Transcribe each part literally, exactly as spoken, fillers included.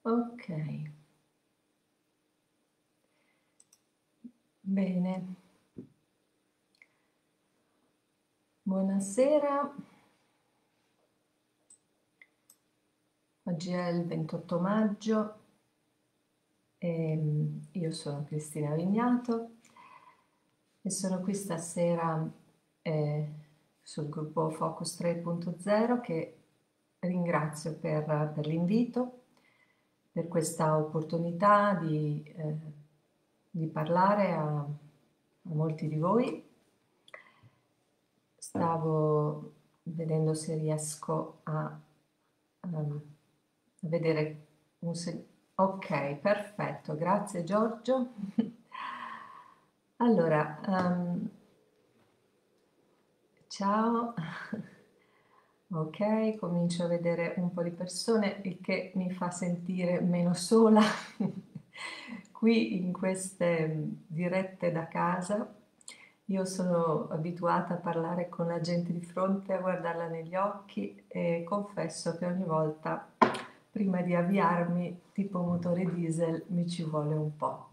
Ok, bene. Buonasera. Oggi è il ventotto maggio e mm, io sono Cristina Vignato e sono qui stasera eh, sul gruppo Focus tre punto zero che ringrazio per, per l'invito, per questa opportunità di, eh, di parlare a, a molti di voi. Stavo vedendo se riesco a, um, a vedere un se- Ok, perfetto, grazie Giorgio. Allora, um, ciao. Ok, comincio a vedere un po' di persone, il che mi fa sentire meno sola qui in queste mm, dirette da casa. Io sono abituata a parlare con la gente di fronte, a guardarla negli occhi e confesso che ogni volta, prima di avviarmi, tipo motore diesel, mi ci vuole un po'.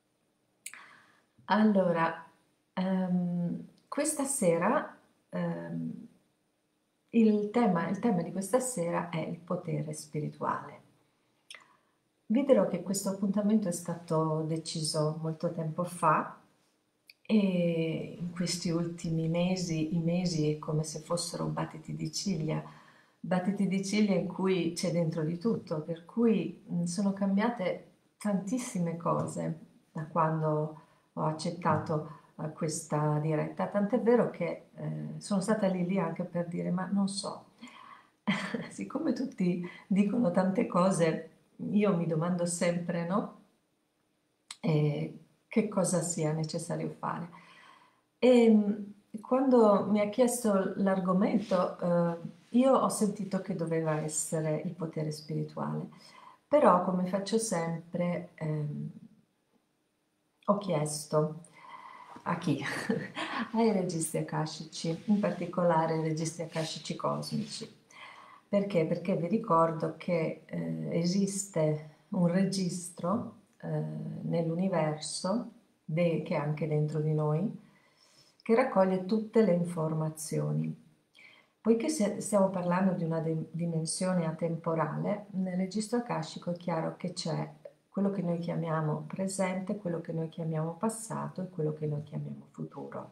Allora, ehm, questa sera ehm, il tema, il tema di questa sera è il potere spirituale. Vi dirò che questo appuntamento è stato deciso molto tempo fa e in questi ultimi mesi, i mesi è come se fossero battiti di ciglia, battiti di ciglia in cui c'è dentro di tutto, per cui mh, sono cambiate tantissime cose da quando ho accettato eh, questa diretta, tant'è vero che eh, sono stata lì lì anche per dire, ma non so, siccome tutti dicono tante cose, io mi domando sempre, no? Eh, che cosa sia necessario fare. E mh, quando mi ha chiesto l'argomento, eh, io ho sentito che doveva essere il potere spirituale, però come faccio sempre, ehm, ho chiesto a chi? Ai registri akashici, in particolare ai registri akashici cosmici. Perché? Perché vi ricordo che eh, esiste un registro eh, nell'universo, de- che è anche dentro di noi, che raccoglie tutte le informazioni. Poiché se- stiamo parlando di una de- dimensione atemporale, nel registro akashico è chiaro che c'è quello che noi chiamiamo presente, quello che noi chiamiamo passato e quello che noi chiamiamo futuro.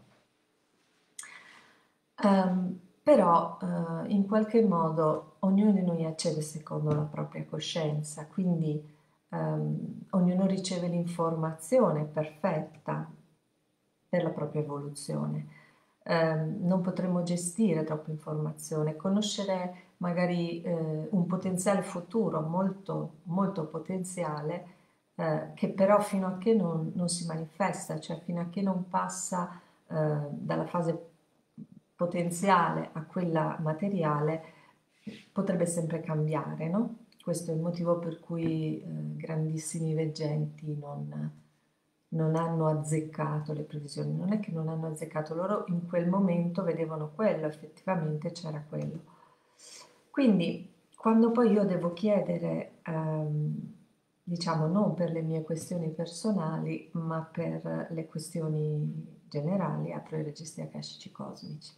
Ehm, però eh, in qualche modo ognuno di noi accede secondo la propria coscienza, quindi ehm, ognuno riceve l'informazione perfetta per la propria evoluzione. Ehm, non potremo gestire troppa informazione, conoscere magari eh, un potenziale futuro molto, molto potenziale, eh, che però fino a che non, non si manifesta, cioè fino a che non passa eh, dalla fase potenziale a quella materiale, potrebbe sempre cambiare, no? Questo è il motivo per cui eh, grandissimi veggenti non, non hanno azzeccato le previsioni. Non è che non hanno azzeccato, loro in quel momento vedevano quello, effettivamente c'era quello. Quindi, quando poi io devo chiedere, ehm, diciamo, non per le mie questioni personali, ma per le questioni generali, apro i registri akashici cosmici.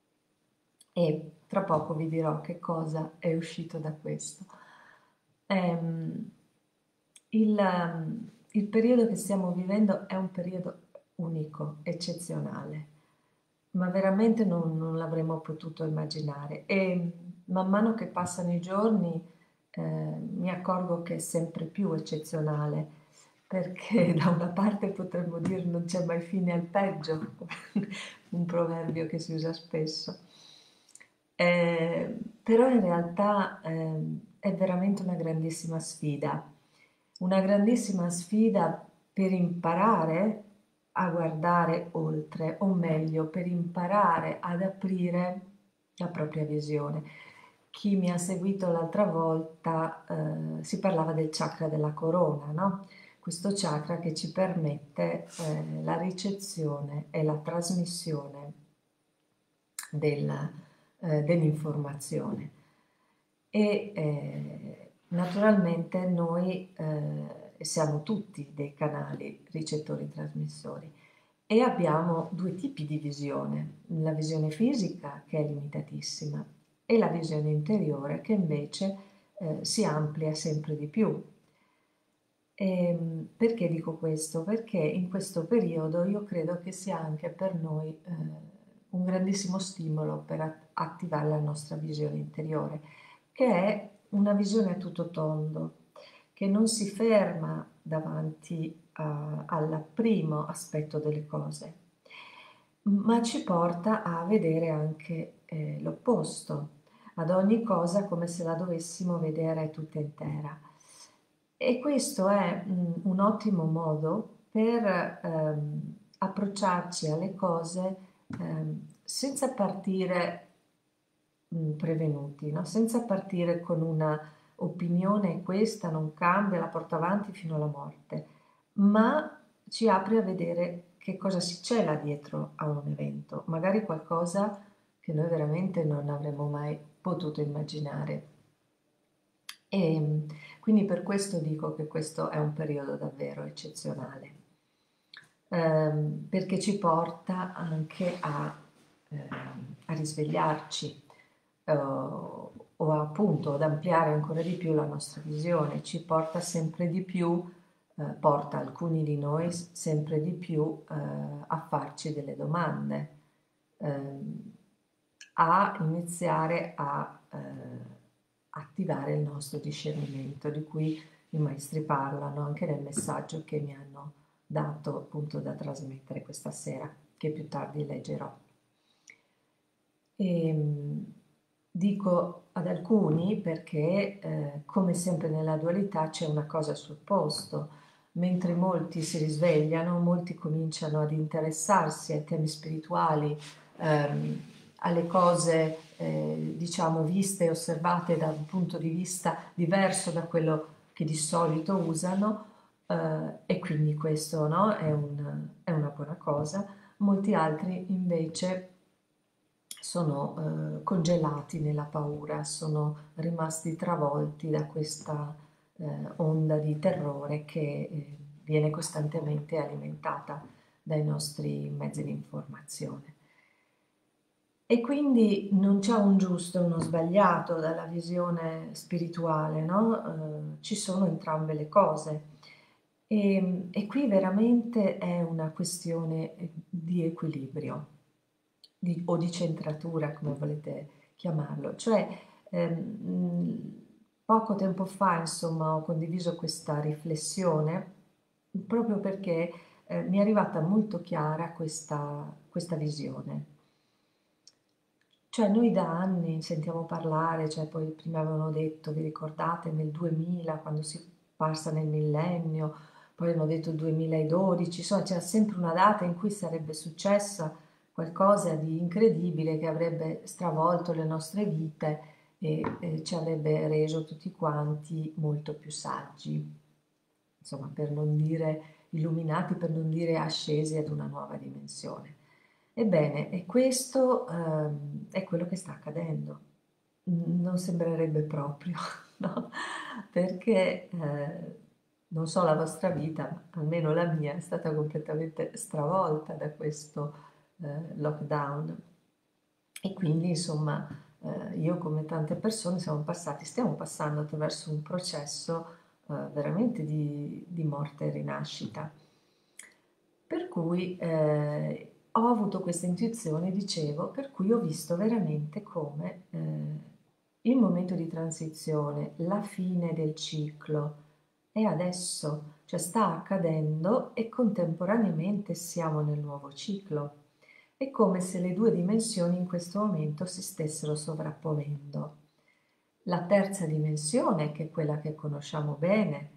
E tra poco vi dirò che cosa è uscito da questo. Ehm, il, ehm, il periodo che stiamo vivendo è un periodo unico, eccezionale, ma veramente non, non l'avremmo potuto immaginare. E man mano che passano i giorni eh, mi accorgo che è sempre più eccezionale, perché da una parte potremmo dire non c'è mai fine al peggio, un proverbio che si usa spesso. Eh, però in realtà ehm, è veramente una grandissima sfida, una grandissima sfida per imparare a guardare oltre, o meglio, per imparare ad aprire la propria visione. Chi mi ha seguito l'altra volta eh, si parlava del chakra della corona, no? Questo chakra che ci permette eh, la ricezione e la trasmissione del, eh, dell'informazione. E eh, Naturalmente noi eh, siamo tutti dei canali ricettori-trasmissori e abbiamo due tipi di visione, la visione fisica che è limitatissima e la visione interiore che invece eh, si amplia sempre di più. E, perché dico questo? Perché in questo periodo io credo che sia anche per noi eh, un grandissimo stimolo per at- attivare la nostra visione interiore, che è una visione a tutto tondo, che non si ferma davanti a- al primo aspetto delle cose, ma ci porta a vedere anche eh, l'opposto, ad ogni cosa come se la dovessimo vedere tutta intera. E questo è mm, un ottimo modo per ehm, approcciarci alle cose ehm, senza partire mm, prevenuti, no? Senza partire con una opinione questa non cambia, la porta avanti fino alla morte, ma ci apre a vedere che cosa si cela dietro a un evento, magari qualcosa che noi veramente non avremmo mai potuto immaginare. E quindi per questo dico che questo è un periodo davvero eccezionale, ehm, perché ci porta anche a, ehm, a risvegliarci eh, o appunto ad ampliare ancora di più la nostra visione, ci porta sempre di più, eh, porta alcuni di noi s- sempre di più eh, a farci delle domande, ehm, a iniziare a eh, attivare il nostro discernimento, di cui i maestri parlano anche nel messaggio che mi hanno dato appunto da trasmettere questa sera, che più tardi leggerò. E, mh, dico ad alcuni perché, eh, come sempre nella dualità, c'è una cosa sul posto. Mentre molti si risvegliano, molti cominciano ad interessarsi ai temi spirituali, ehm, alle cose, eh, diciamo, viste e osservate da un punto di vista diverso da quello che di solito usano, eh, e quindi questo, no, è un- è una buona cosa. Molti altri invece sono eh, congelati nella paura, sono rimasti travolti da questa eh, onda di terrore che eh, viene costantemente alimentata dai nostri mezzi di informazione. E quindi non c'è un giusto e uno sbagliato dalla visione spirituale, no? Eh, ci sono entrambe le cose. E, e qui veramente è una questione di equilibrio di- o di centratura, come volete chiamarlo. Cioè, ehm, poco tempo fa, insomma, ho condiviso questa riflessione proprio perché eh, mi è arrivata molto chiara questa, questa visione. Cioè noi da anni sentiamo parlare, cioè poi prima avevano detto, vi ricordate, nel duemila, quando si passa nel millennio, poi hanno detto duemiladodici, insomma c'era sempre una data in cui sarebbe successa qualcosa di incredibile che avrebbe stravolto le nostre vite e eh, ci avrebbe reso tutti quanti molto più saggi, insomma per non dire illuminati, per non dire ascesi ad una nuova dimensione. Ebbene, e questo ehm, è quello che sta accadendo. Mm, Non sembrerebbe proprio, no? Perché eh, non so la vostra vita, ma almeno la mia è stata completamente stravolta da questo eh, lockdown. E quindi, insomma, eh, io come tante persone siamo passati, stiamo passando attraverso un processo eh, veramente di, di morte e rinascita. Per cui eh, ho avuto questa intuizione, dicevo, per cui ho visto veramente come eh, il momento di transizione, la fine del ciclo è adesso, cioè sta accadendo e contemporaneamente siamo nel nuovo ciclo. È come se le due dimensioni in questo momento si stessero sovrapponendo. La terza dimensione, che è quella che conosciamo bene,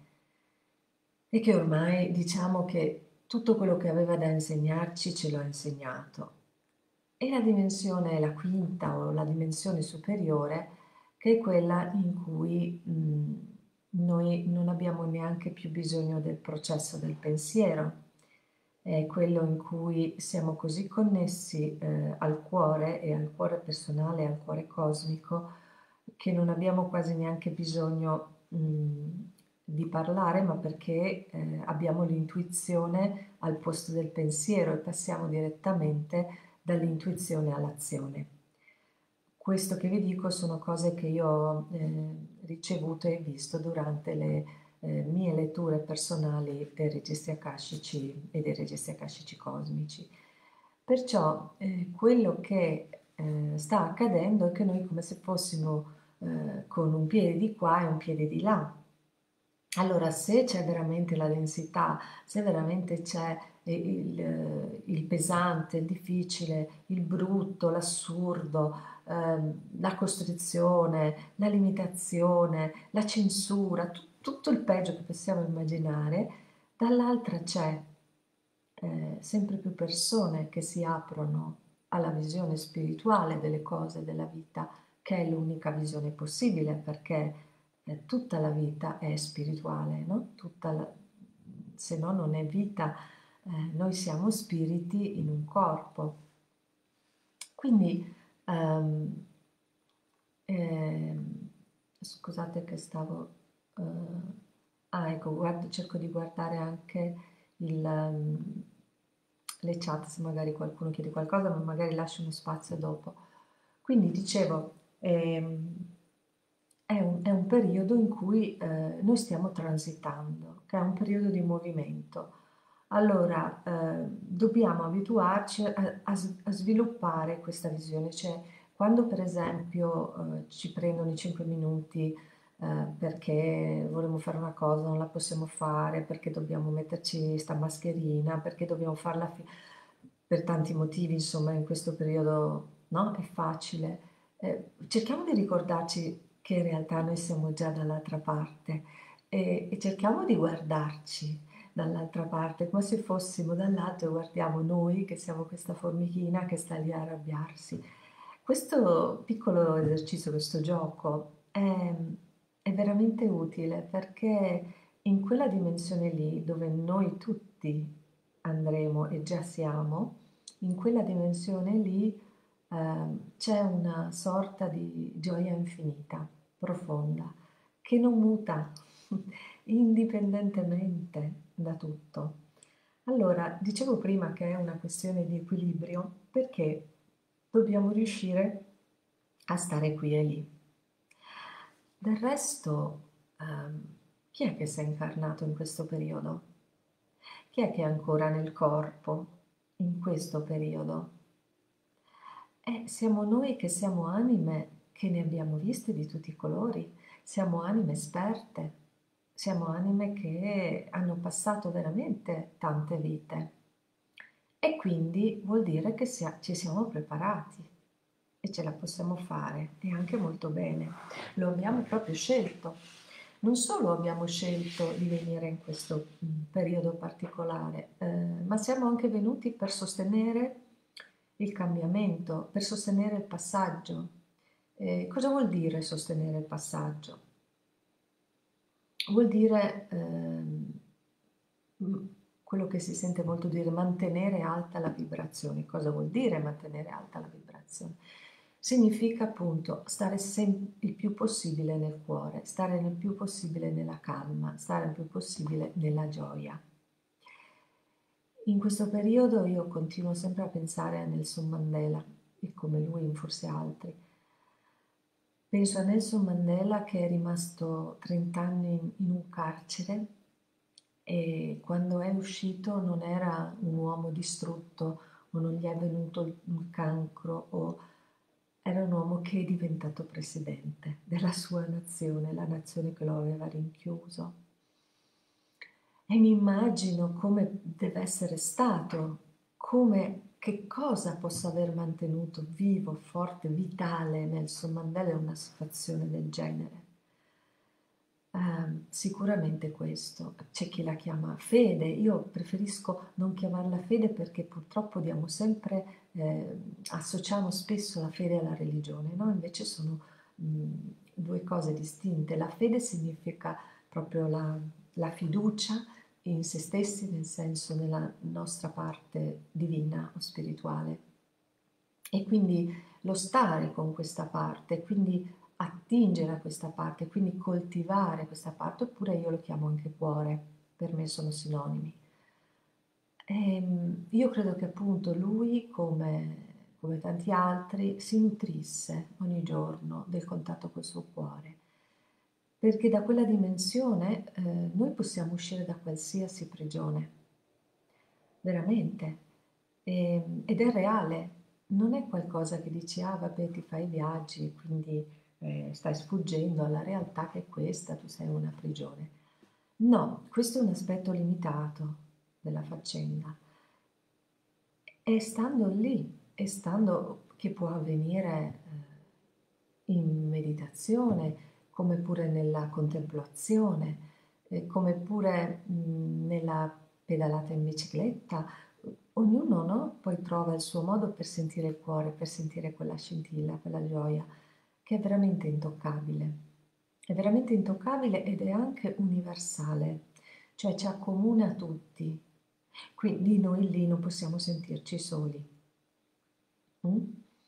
e che ormai diciamo che tutto quello che aveva da insegnarci ce l'ha insegnato. E la dimensione, la quinta o la dimensione superiore, che è quella in cui mh, noi non abbiamo neanche più bisogno del processo del pensiero, è quello in cui siamo così connessi eh, al cuore e al cuore personale, al cuore cosmico, che non abbiamo quasi neanche bisogno mh, di parlare, ma perché eh, abbiamo l'intuizione al posto del pensiero e passiamo direttamente dall'intuizione all'azione. Questo che vi dico sono cose che io ho eh, ricevuto e visto durante le eh, mie letture personali dei registri akashici e dei registri akashici cosmici. Perciò eh, quello che eh, sta accadendo è che noi come se fossimo eh, con un piede di qua e un piede di là. Allora, se c'è veramente la densità, se veramente c'è il, il pesante, il difficile, il brutto, l'assurdo, ehm, la costrizione, la limitazione, la censura, tu- tutto il peggio che possiamo immaginare, dall'altra c'è eh, sempre più persone che si aprono alla visione spirituale delle cose della vita, che è l'unica visione possibile, perché eh, tutta la vita è spirituale, no? Tutta la- se no non è vita, eh, noi siamo spiriti in un corpo. Quindi, ehm, ehm, scusate che stavo... eh, ah, ecco, guardo- cerco di guardare anche il, ehm, le chat se magari qualcuno chiede qualcosa, ma magari lascio uno spazio dopo. Quindi dicevo, ehm, è un, è un periodo in cui eh, noi stiamo transitando, che è un periodo di movimento. Allora, eh, dobbiamo abituarci a, a s- a sviluppare questa visione, cioè quando per esempio eh, ci prendono i cinque minuti eh, perché vorremmo fare una cosa, non la possiamo fare, perché dobbiamo metterci sta mascherina, perché dobbiamo farla fi- per tanti motivi, insomma, in questo periodo, no? È facile. Eh, cerchiamo di ricordarci che in realtà noi siamo già dall'altra parte e, e cerchiamo di guardarci dall'altra parte, come se fossimo dall'alto e guardiamo noi che siamo questa formichina che sta lì a arrabbiarsi. Questo piccolo esercizio, questo gioco è, è veramente utile perché in quella dimensione lì dove noi tutti andremo e già siamo, in quella dimensione lì ehm, c'è una sorta di gioia infinita, profonda, che non muta indipendentemente da tutto. Allora, dicevo prima che è una questione di equilibrio perché dobbiamo riuscire a stare qui e lì. Del resto, ehm, chi è che si è incarnato in questo periodo? Chi è che è ancora nel corpo in questo periodo? Eh, siamo noi che siamo anime che ne abbiamo viste di tutti i colori, siamo anime esperte, siamo anime che hanno passato veramente tante vite e quindi vuol dire che sia- ci siamo preparati e ce la possiamo fare e anche molto bene. Lo abbiamo proprio scelto. Non solo abbiamo scelto di venire in questo mm, periodo particolare, eh, ma siamo anche venuti per sostenere il cambiamento, per sostenere il passaggio. Eh, cosa vuol dire sostenere il passaggio? Vuol dire ehm, m- quello che si sente molto dire mantenere alta la vibrazione. Cosa vuol dire mantenere alta la vibrazione? Significa appunto stare sem- il più possibile nel cuore, stare il più possibile nella calma, stare il più possibile nella gioia. In questo periodo io continuo sempre a pensare a Nelson Mandela e come lui forse altri. Penso a Nelson Mandela che è rimasto trenta anni in, in un carcere e quando è uscito non era un uomo distrutto o non gli è venuto il, il cancro o era un uomo che è diventato presidente della sua nazione, la nazione che lo aveva rinchiuso. E mi immagino come deve essere stato, come, che cosa possa aver mantenuto vivo, forte, vitale Nelson Mandela in una situazione del genere. Ehm, sicuramente questo, c'è chi la chiama fede, io preferisco non chiamarla fede perché purtroppo diamo sempre, eh, associamo spesso la fede alla religione, no? Invece sono mh, due cose distinte. La fede significa proprio la, la fiducia in se stessi, nel senso nella nostra parte divina o spirituale. E quindi lo stare con questa parte, quindi attingere a questa parte, quindi coltivare questa parte, oppure io lo chiamo anche cuore, per me sono sinonimi. Ehm, io credo che appunto lui, come, come tanti altri, si nutrisse ogni giorno del contatto col suo cuore, perché da quella dimensione eh, noi possiamo uscire da qualsiasi prigione, veramente. Ehm, ed è reale, non è qualcosa che dici, ah vabbè, ti fai viaggi, quindi eh, stai sfuggendo alla realtà che è questa, tu sei in una prigione. No, questo è un aspetto limitato della faccenda. E stando lì, e stando che può avvenire eh, in meditazione, come pure nella contemplazione, eh, come pure mh, nella pedalata in bicicletta, ognuno, no? Poi trova il suo modo per sentire il cuore, per sentire quella scintilla, quella gioia, che è veramente intoccabile. È veramente intoccabile ed è anche universale, cioè ci accomuna tutti. Quindi noi lì non possiamo sentirci soli. Mm?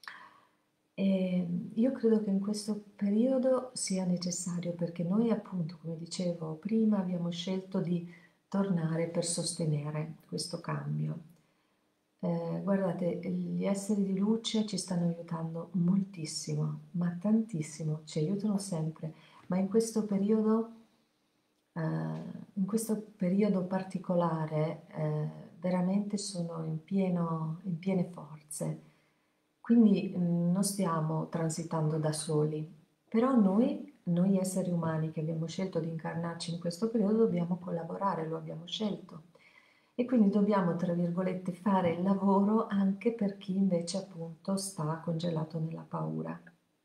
E io credo che in questo periodo sia necessario perché noi appunto, come dicevo prima, abbiamo scelto di tornare per sostenere questo cambio. Eh, guardate, gli esseri di luce ci stanno aiutando moltissimo, ma tantissimo, ci aiutano sempre, ma in questo periodo, eh, in questo periodo particolare, eh, veramente sono in pieno, in piene forze. Quindi mh, non stiamo transitando da soli, però noi, noi esseri umani che abbiamo scelto di incarnarci in questo periodo, dobbiamo collaborare, lo abbiamo scelto. E quindi dobbiamo, tra virgolette, fare il lavoro anche per chi invece appunto sta congelato nella paura.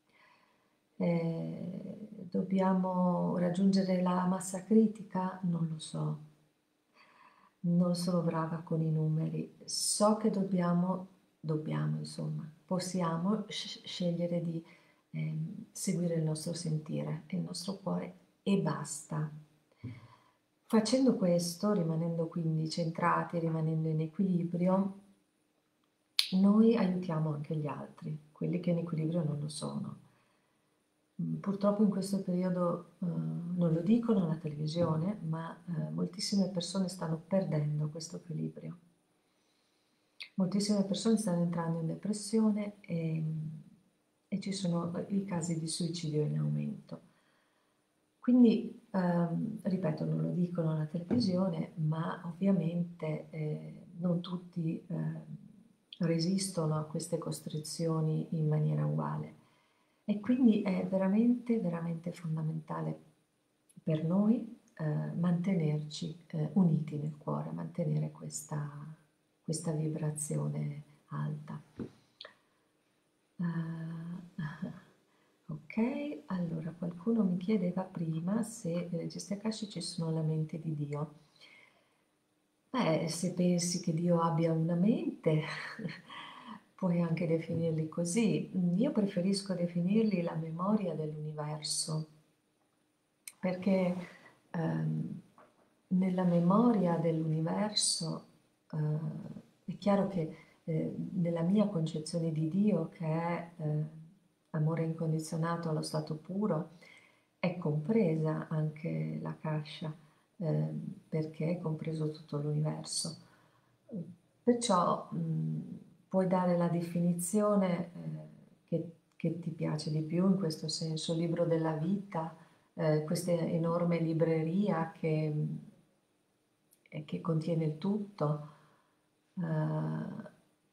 Eh, dobbiamo raggiungere la massa critica? Non lo so, non sono brava con i numeri. So che dobbiamo, dobbiamo insomma, possiamo sc- scegliere di ehm, seguire il nostro sentire e il nostro cuore e basta. Facendo questo, rimanendo quindi centrati, rimanendo in equilibrio, noi aiutiamo anche gli altri, quelli che in equilibrio non lo sono. Mm, Purtroppo in questo periodo eh, non lo dicono alla televisione, ma eh, moltissime persone stanno perdendo questo equilibrio. Moltissime persone stanno entrando in depressione e, e ci sono i casi di suicidio in aumento. Quindi, ehm, ripeto, non lo dicono alla televisione, ma ovviamente eh, non tutti eh, resistono a queste costrizioni in maniera uguale. E quindi è veramente, veramente fondamentale per noi eh, mantenerci eh, uniti nel cuore, mantenere questa, questa vibrazione alta. Uh, ok, allora qualcuno mi chiedeva prima se nelle gesti akashici ci sono la mente di Dio. Beh, se pensi che Dio abbia una mente, puoi anche definirli così. Io preferisco definirli la memoria dell'universo, perché ehm, nella memoria dell'universo eh, è chiaro che eh, nella mia concezione di Dio, che è eh, amore incondizionato allo stato puro, è compresa anche la Kasha, eh, perché è compreso tutto l'universo. Perciò mh, puoi dare la definizione eh, che, che ti piace di più in questo senso, libro della vita, eh, questa enorme libreria che, eh, che contiene il tutto. Eh,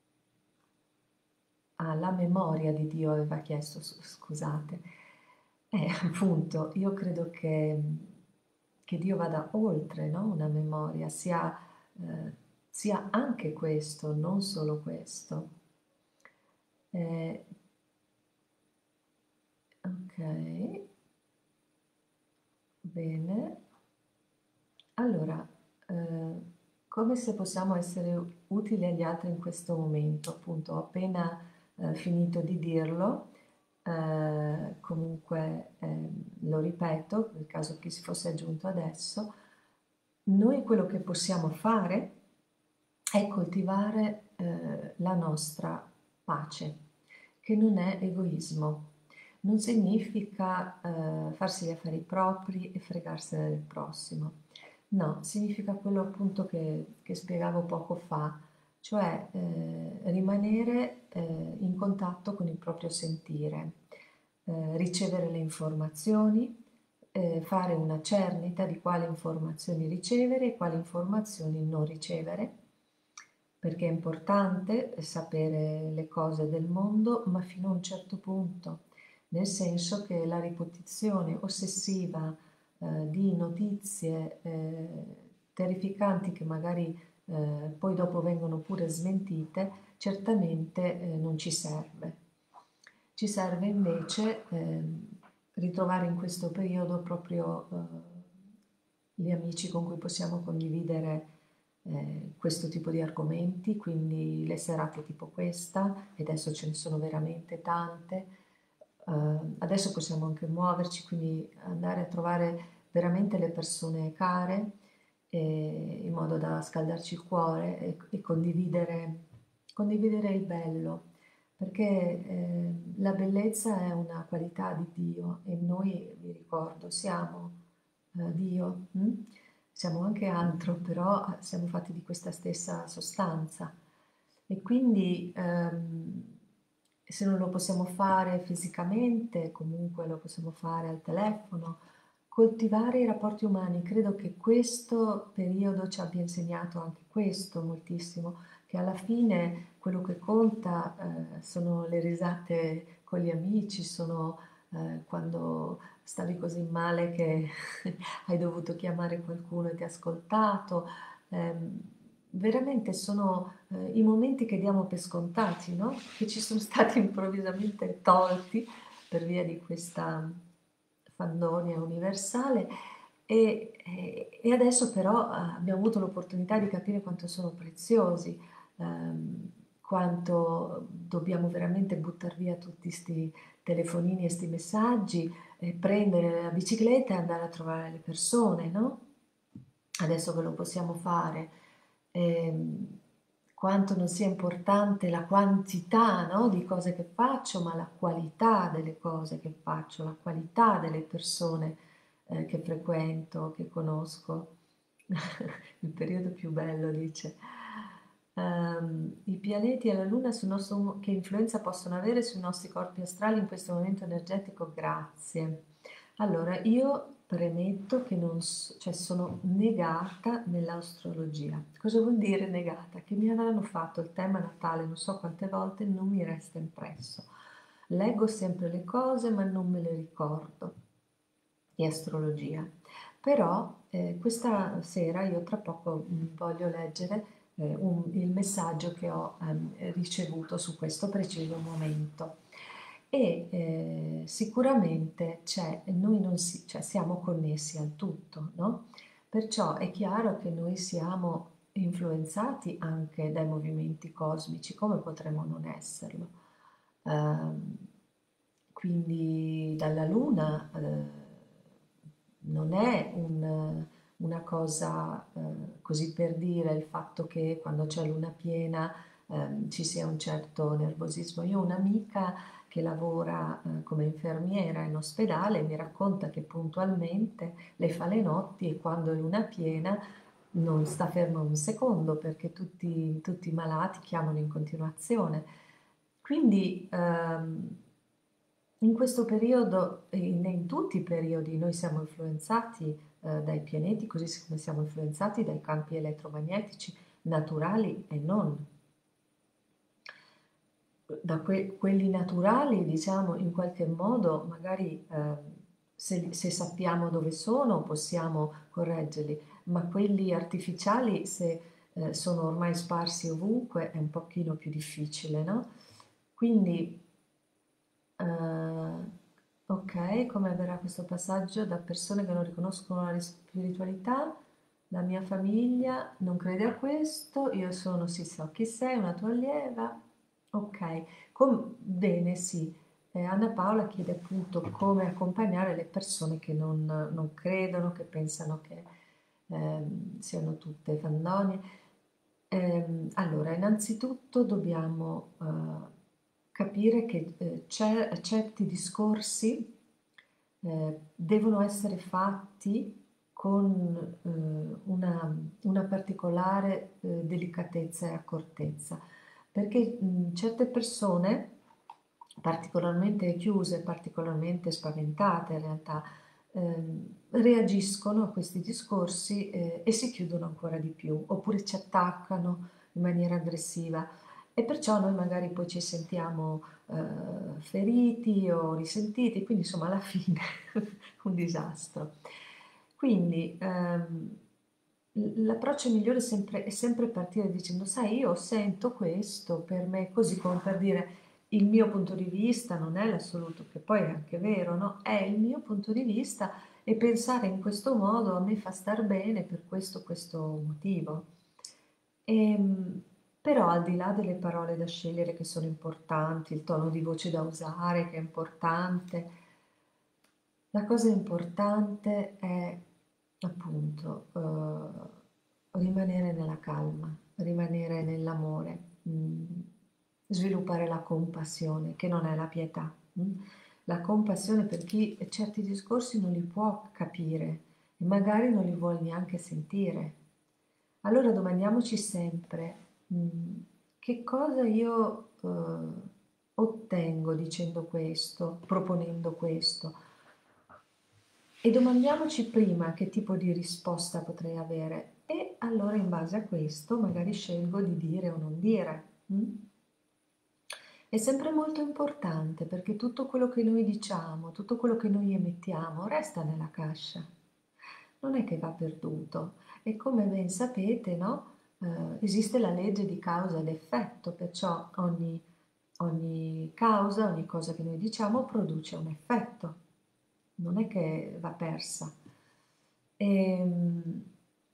ah, la memoria di Dio aveva chiesto, s- scusate. Eh, appunto, io credo che, che Dio vada oltre, no? Una memoria, sia, eh, sia anche questo, non solo questo. Eh, ok, bene. Allora, eh, come se possiamo essere utili agli altri in questo momento? Appunto, ho appena eh, finito di dirlo, eh, comunque eh, lo ripeto, nel caso chi si fosse aggiunto adesso, noi quello che possiamo fare è coltivare eh, la nostra pace, che non è egoismo. non significa eh, farsi gli affari propri e fregarsene del prossimo. No, significa quello appunto che, che spiegavo poco fa, cioè eh, rimanere eh, in contatto con il proprio sentire, eh, ricevere le informazioni, eh, fare una cernita di quali informazioni ricevere e quali informazioni non ricevere, perché è importante sapere le cose del mondo, ma fino a un certo punto, nel senso che la ripetizione ossessiva eh, di notizie eh, terrificanti che magari eh, poi dopo vengono pure smentite, certamente eh, non ci serve. Ci serve invece eh, ritrovare in questo periodo proprio eh, gli amici con cui possiamo condividere eh, questo tipo di argomenti, quindi le serate tipo questa, e adesso ce ne sono veramente tante. Uh, adesso possiamo anche muoverci, quindi andare a trovare veramente le persone care eh, in modo da scaldarci il cuore e, e condividere, condividere il bello, perché eh, la bellezza è una qualità di Dio e noi, vi ricordo, siamo eh, Dio, hm? Siamo anche altro, però eh, siamo fatti di questa stessa sostanza. E quindi ehm, se non lo possiamo fare fisicamente, comunque lo possiamo fare al telefono, coltivare i rapporti umani. Credo che questo periodo ci abbia insegnato anche questo moltissimo, che alla fine quello che conta eh, sono le risate con gli amici, sono eh, quando stavi così male che hai dovuto chiamare qualcuno e ti ha ascoltato. Ehm, veramente sono eh, i momenti che diamo per scontati, no? Che ci sono stati improvvisamente tolti per via di questa fandonia universale e, e- e adesso però eh, abbiamo avuto l'opportunità di capire quanto sono preziosi, ehm, quanto dobbiamo veramente buttare via tutti questi telefonini e sti messaggi, e prendere la bicicletta e andare a trovare le persone, no? Adesso ve lo possiamo fare. Ehm, quanto non sia importante la quantità, no, di cose che faccio, ma la qualità delle cose che faccio, la qualità delle persone eh, che frequento, che conosco. Il periodo più bello, dice. Ehm, I pianeti e la Luna sul nostro, che influenza possono avere sui nostri corpi astrali in questo momento energetico? Grazie. Allora, io premetto che non so, cioè sono negata nell'astrologia. Cosa vuol dire negata? Che mi avranno fatto il tema natale non so quante volte, non mi resta impresso. Leggo sempre le cose, ma non me le ricordo di astrologia. Però eh, questa sera io tra poco mh, voglio leggere eh, un- il messaggio che ho ehm, ricevuto su questo preciso momento. E eh, sicuramente c'è, noi non si, cioè, siamo connessi al tutto, no? Perciò è chiaro che noi siamo influenzati anche dai movimenti cosmici, come potremmo non esserlo? Ehm, quindi dalla Luna eh, non è un- una cosa eh, così per dire il fatto che quando c'è luna piena ehm, ci sia un certo nervosismo. Io ho un'amica che lavora eh, come infermiera in ospedale e mi racconta che puntualmente lei fa le notti e quando è luna piena non sta ferma un secondo perché tutti, tutti i malati chiamano in continuazione. Quindi ehm, in questo periodo, e in, in tutti i periodi, noi siamo influenzati eh, dai pianeti, così come siamo influenzati dai campi elettromagnetici naturali e non. Da que- quelli naturali, diciamo, in qualche modo, magari eh, se, se sappiamo dove sono, possiamo correggerli, ma quelli artificiali, se eh, sono ormai sparsi ovunque, è un pochino più difficile, no? Quindi eh, ok, come avverrà questo passaggio da persone che non riconoscono la spiritualità? La mia famiglia non crede a questo, io sono, sì, so chi sei, una tua allieva. Ok, Com- bene, sì. Eh, Anna Paola chiede appunto come accompagnare le persone che non, non credono, che pensano che ehm, siano tutte fandonie. Ehm, allora, innanzitutto dobbiamo eh, capire che eh, cer- certi discorsi eh, devono essere fatti con eh, una, una particolare eh, delicatezza e accortezza, perché mh, certe persone, particolarmente chiuse, particolarmente spaventate in realtà, ehm, reagiscono a questi discorsi eh, e si chiudono ancora di più, oppure ci attaccano in maniera aggressiva e perciò noi magari poi ci sentiamo eh, feriti o risentiti, quindi insomma alla fine un disastro. Quindi ehm, l'approccio migliore è sempre, è sempre partire dicendo, sai, io sento questo, per me, così come per dire il mio punto di vista non è l'assoluto, che poi è anche vero, no? È il mio punto di vista e pensare in questo modo a me fa star bene per questo, questo motivo. Ehm, Però al di là delle parole da scegliere che sono importanti, il tono di voce da usare che è importante, la cosa importante è appunto eh, rimanere nella calma, rimanere nell'amore, mh, sviluppare la compassione, che non è la pietà. mh. La compassione per chi certi discorsi non li può capire e magari non li vuole neanche sentire. Allora domandiamoci sempre, mh, che cosa io eh, ottengo dicendo questo, proponendo questo? E domandiamoci prima che tipo di risposta potrei avere e allora in base a questo magari scelgo di dire o non dire. mm? È sempre molto importante perché tutto quello che noi diciamo, tutto quello che noi emettiamo resta nella cascia, non è che va perduto. E come ben sapete, no? Eh, esiste la legge di causa ed effetto, perciò ogni, ogni causa, ogni cosa che noi diciamo produce un effetto, non è che va persa. Ehm,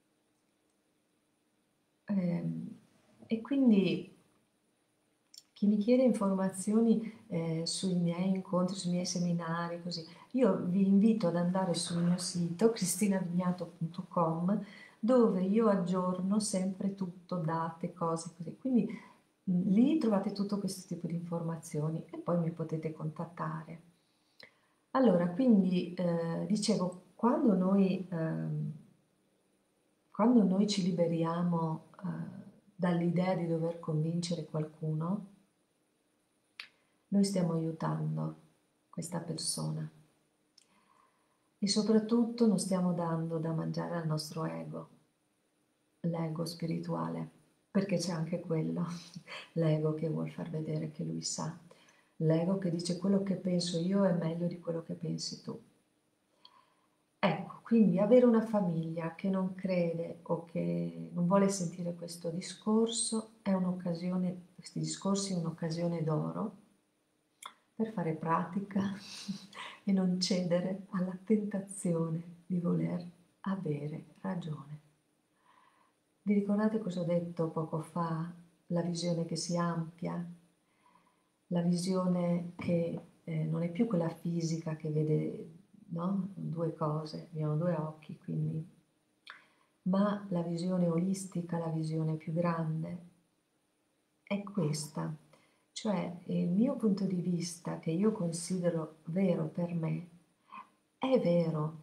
ehm, e quindi chi mi chiede informazioni eh, sui miei incontri, sui miei seminari, così, io vi invito ad andare sul mio sito cristinavignato punto com dove io aggiorno sempre tutto, date, cose così. Quindi mh, lì trovate tutto questo tipo di informazioni e poi mi potete contattare. Allora, quindi eh, dicevo, quando noi, ehm, quando noi ci liberiamo eh, dall'idea di dover convincere qualcuno, noi stiamo aiutando questa persona e soprattutto non stiamo dando da mangiare al nostro ego, l'ego spirituale, perché c'è anche quello, l'ego che vuol far vedere che lui sa, l'ego che dice quello che penso io è meglio di quello che pensi tu. Ecco, quindi avere una famiglia che non crede o che non vuole sentire questo discorso è un'occasione, questi discorsi è un'occasione d'oro per fare pratica e non cedere alla tentazione di voler avere ragione. Vi ricordate cosa ho detto poco fa? La visione che si amplia, la visione che eh, non è più quella fisica che vede, no? Due cose, abbiamo due occhi, quindi, ma la visione olistica, la visione più grande, è questa, cioè il mio punto di vista che io considero vero per me è vero,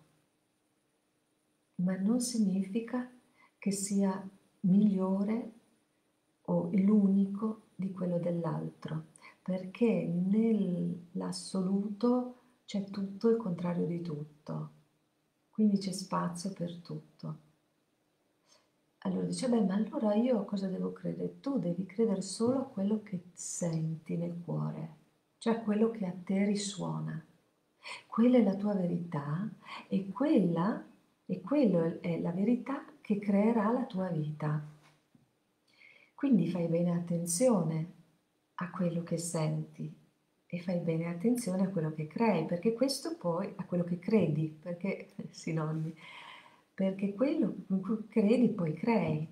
ma non significa che sia migliore o l'unico di quello dell'altro, perché nell'assoluto c'è tutto il contrario di tutto, quindi c'è spazio per tutto. Allora dice, beh, ma allora io cosa devo credere? Tu devi credere solo a quello che senti nel cuore, cioè a quello che a te risuona. Quella è la tua verità e quella e quello è la verità che creerà la tua vita. Quindi fai bene attenzione a quello che senti e fai bene attenzione a quello che crei, perché questo poi, a quello che credi, perché sinonimi, perché quello in cui credi poi crei.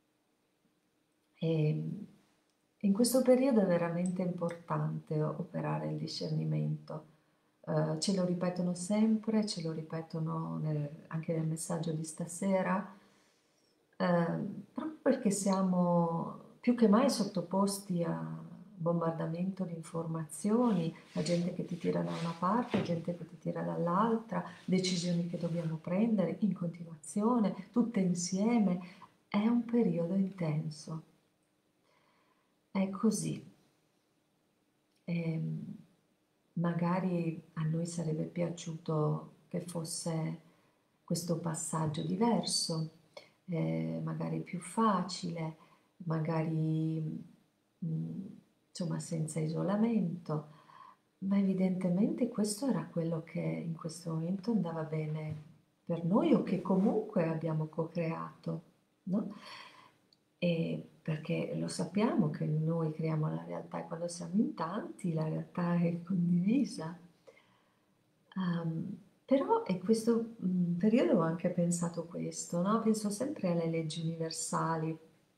E in questo periodo è veramente importante operare il discernimento. Eh, ce lo ripetono sempre, ce lo ripetono nel- anche nel messaggio di stasera, eh, proprio perché siamo più che mai sottoposti a, bombardamento di informazioni, la gente che ti tira da una parte, gente che ti tira dall'altra, decisioni che dobbiamo prendere in continuazione, tutte insieme. È un periodo intenso. È così. E magari a noi sarebbe piaciuto che fosse questo passaggio diverso, eh, magari più facile, magari mh, insomma senza isolamento, ma evidentemente questo era quello che in questo momento andava bene per noi o che comunque abbiamo co-creato, no? E perché lo sappiamo che noi creiamo la realtà e quando siamo in tanti la realtà è condivisa. Um, però in questo mm, periodo ho anche pensato questo, no? Penso sempre alle leggi universali,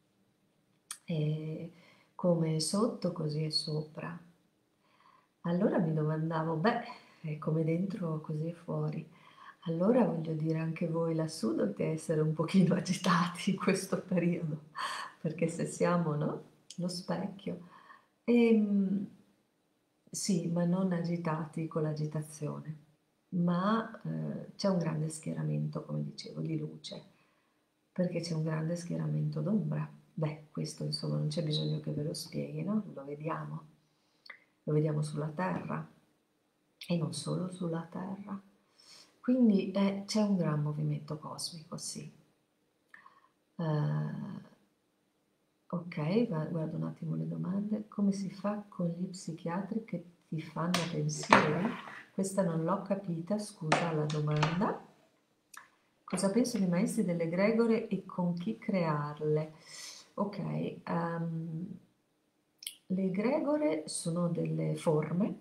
e come sotto così è sopra. Allora mi domandavo, beh, è come dentro così è fuori. Allora voglio dire, anche voi lassù dovete essere un pochino agitati in questo periodo, perché se siamo, no? Lo specchio. Ehm, sì, ma non agitati con l'agitazione, ma eh, c'è un grande schieramento, come dicevo, di luce, perché c'è un grande schieramento d'ombra. Beh, questo insomma non c'è bisogno che ve lo spieghi, no? Lo vediamo, lo vediamo sulla Terra e non solo sulla Terra. Quindi eh, c'è un gran movimento cosmico, sì. Eh, ok, guardo un attimo le domande. Come si fa con gli psichiatri che ti fanno pensieri? Questa non l'ho capita, scusa la domanda. Cosa pensano i maestri delle egregore e con chi crearle? Ok, um, le egregore sono delle forme,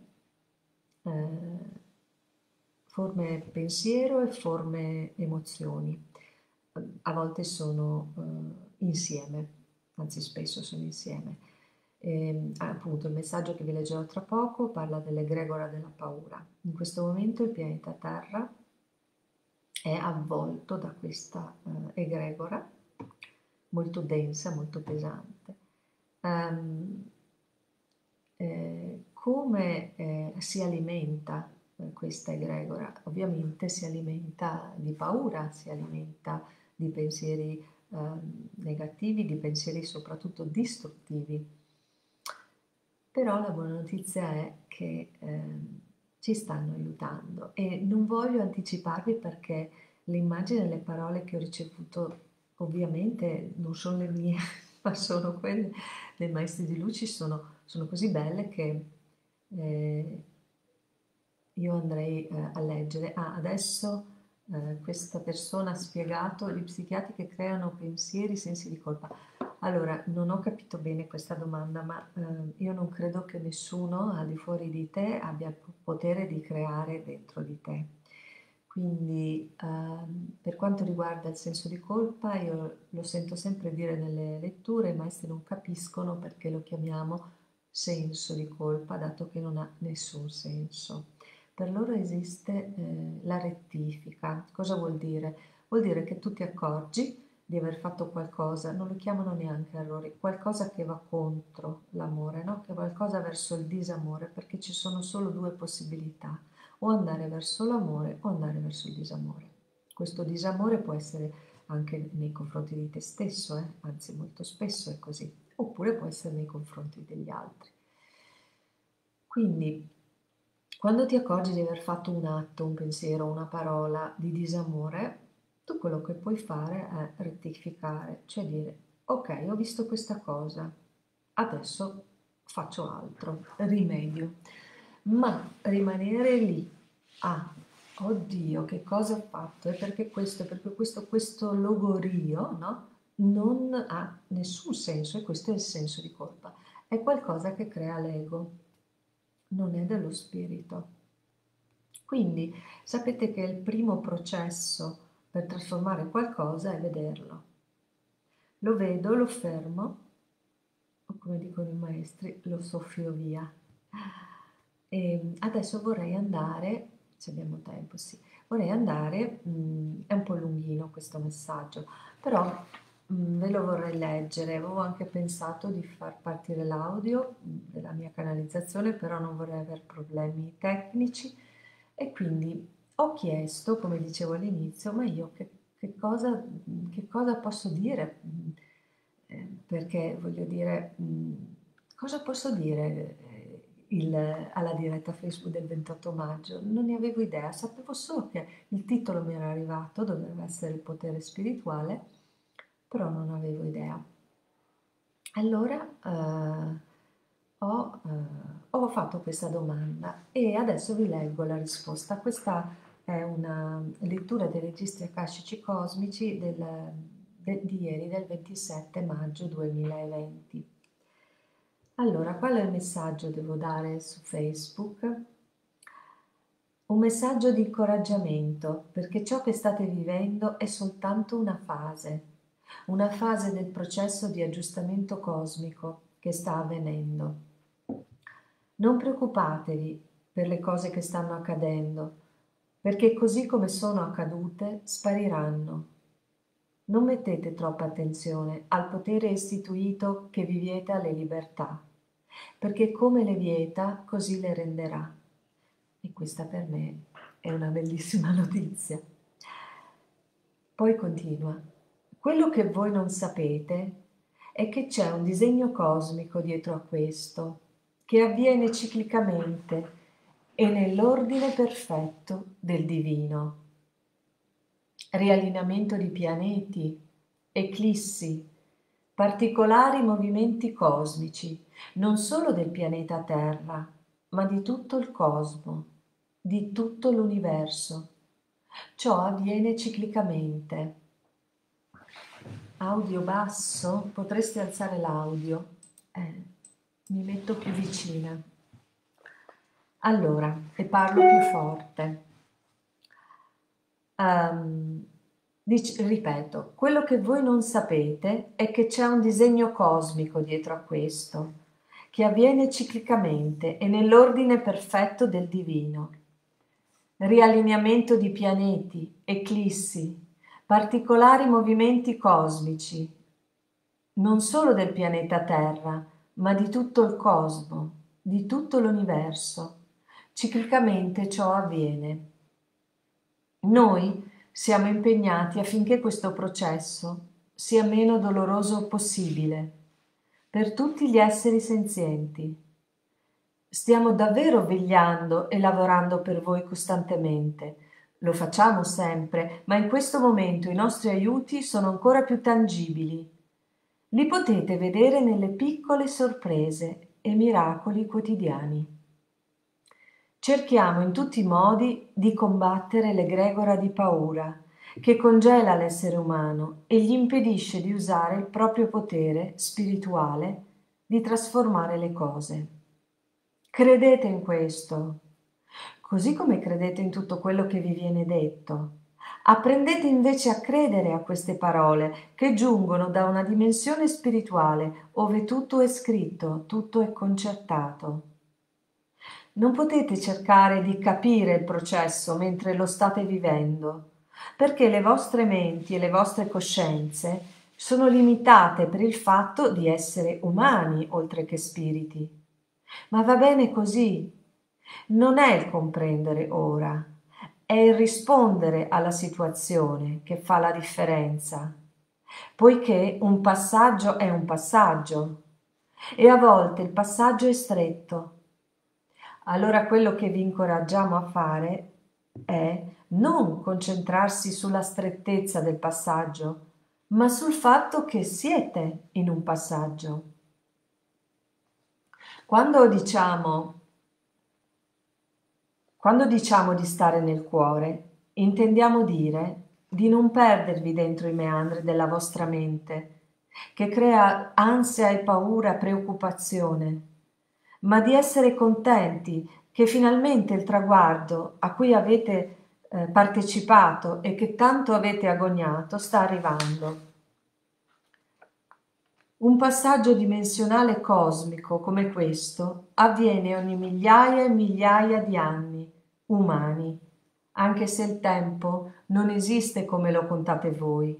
eh, forme pensiero e forme emozioni. A volte sono eh, insieme, anzi spesso sono insieme. E, appunto il messaggio che vi leggerò tra poco parla dell'egregora della paura. In questo momento il pianeta Terra è avvolto da questa eh, egregora molto densa, molto pesante. Um, eh, come eh, si alimenta eh, questa egregora? Ovviamente si alimenta di paura, si alimenta di pensieri eh, negativi, di pensieri soprattutto distruttivi. Però la buona notizia è che eh, ci stanno aiutando e non voglio anticiparvi perché le immagini e le parole che ho ricevuto ovviamente non sono le mie, ma sono quelle dei maestri di luci, sono, sono così belle che eh, io andrei eh, a leggere. Ah, adesso eh, questa persona ha spiegato gli psichiatri che creano pensieri, sensi di colpa. Allora, non ho capito bene questa domanda, ma eh, io non credo che nessuno al di fuori di te abbia il potere di creare dentro di te. Quindi, ehm, per quanto riguarda il senso di colpa, io lo sento sempre dire nelle letture, i maestri non capiscono perché lo chiamiamo senso di colpa, dato che non ha nessun senso. Per loro esiste eh, la rettifica. Cosa vuol dire? Vuol dire che tu ti accorgi di aver fatto qualcosa, non lo chiamano neanche errori, qualcosa che va contro l'amore, no? Che qualcosa verso il disamore, perché ci sono solo due possibilità, o andare verso l'amore o andare verso il disamore. Questo disamore può essere anche nei confronti di te stesso, eh? Anzi molto spesso è così, oppure può essere nei confronti degli altri. Quindi, quando ti accorgi di aver fatto un atto, un pensiero, una parola di disamore, tu quello che puoi fare è rettificare, cioè dire, ok, ho visto questa cosa, adesso faccio altro, rimedio. Ma rimanere lì, ah, oddio, che cosa ho fatto? E perché questo, perché questo, questo logorio, no? Non ha nessun senso e questo è il senso di colpa. È qualcosa che crea l'ego, non è dello spirito. Quindi sapete che il primo processo per trasformare qualcosa è vederlo. Lo vedo, lo fermo, o come dicono i maestri, lo soffio via. E adesso vorrei andare, se abbiamo tempo, sì, vorrei andare, mh, è un po' lunghino questo messaggio, però Mm, ve lo vorrei leggere, avevo anche pensato di far partire l'audio mm, della mia canalizzazione, però non vorrei avere problemi tecnici e quindi ho chiesto, come dicevo all'inizio, ma io che, che cosa, che cosa posso dire? Mm, eh, Perché voglio dire, mm, cosa posso dire eh, il- alla diretta Facebook del ventotto maggio? Non ne avevo idea, sapevo solo che il titolo mi era arrivato, doveva essere il potere spirituale, però non avevo idea. Allora eh, ho, eh, ho fatto questa domanda e adesso vi leggo la risposta. Questa è una lettura dei registri akashici cosmici del, de- di ieri, del ventisette maggio duemilaventi. Allora, qual è il messaggio che devo dare su Facebook? Un messaggio di incoraggiamento, perché ciò che state vivendo è soltanto una fase, una fase del processo di aggiustamento cosmico che sta avvenendo. Non preoccupatevi per le cose che stanno accadendo, perché così come sono accadute, spariranno. Non mettete troppa attenzione al potere istituito che vi vieta le libertà, perché come le vieta, così le renderà. E questa per me è una bellissima notizia. Poi continua. Quello che voi non sapete è che c'è un disegno cosmico dietro a questo, che avviene ciclicamente e nell'ordine perfetto del divino. Riallineamento di pianeti, eclissi, particolari movimenti cosmici, non solo del pianeta Terra, ma di tutto il cosmo, di tutto l'universo. Ciò avviene ciclicamente. Audio basso? Potresti alzare l'audio? Eh, mi metto più vicina. Allora, e parlo più forte. Ehm, dic- ripeto, quello che voi non sapete è che c'è un disegno cosmico dietro a questo, che avviene ciclicamente e nell'ordine perfetto del divino. Riallineamento di pianeti, eclissi, particolari movimenti cosmici, non solo del pianeta Terra, ma di tutto il cosmo, di tutto l'universo. Ciclicamente ciò avviene. Noi siamo impegnati affinché questo processo sia meno doloroso possibile per tutti gli esseri senzienti. Stiamo davvero vegliando e lavorando per voi costantemente. Lo facciamo sempre, ma in questo momento i nostri aiuti sono ancora più tangibili. Li potete vedere nelle piccole sorprese e miracoli quotidiani. Cerchiamo in tutti i modi di combattere l'egregora di paura che congela l'essere umano e gli impedisce di usare il proprio potere spirituale di trasformare le cose. Credete in questo, così come credete in tutto quello che vi viene detto. Apprendete invece a credere a queste parole che giungono da una dimensione spirituale ove tutto è scritto, tutto è concertato. Non potete cercare di capire il processo mentre lo state vivendo, perché le vostre menti e le vostre coscienze sono limitate per il fatto di essere umani oltre che spiriti. Ma va bene così. Non è il comprendere ora, è il rispondere alla situazione che fa la differenza, poiché un passaggio è un passaggio e a volte il passaggio è stretto. Allora quello che vi incoraggiamo a fare è non concentrarsi sulla strettezza del passaggio, ma sul fatto che siete in un passaggio. Quando diciamo, quando diciamo di stare nel cuore, intendiamo dire di non perdervi dentro i meandri della vostra mente, che crea ansia e paura, preoccupazione, ma di essere contenti che finalmente il traguardo a cui avete eh, partecipato e che tanto avete agognato sta arrivando. Un passaggio dimensionale cosmico come questo avviene ogni migliaia e migliaia di anni umani, anche se il tempo non esiste come lo contate voi.